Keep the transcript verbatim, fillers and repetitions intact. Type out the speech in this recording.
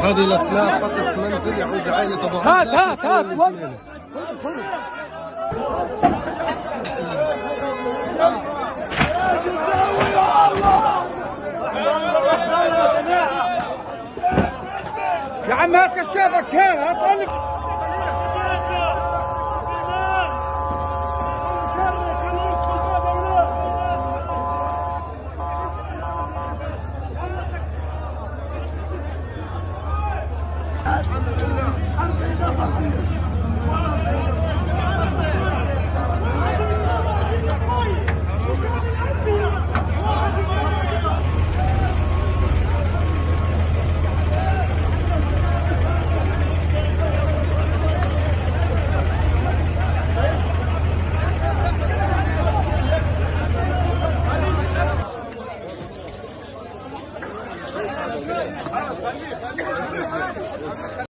هذه الأطلاق قصف منزل يعود لعائلة أبو عبد. هات هات هات يا عم هات كشافك هات هات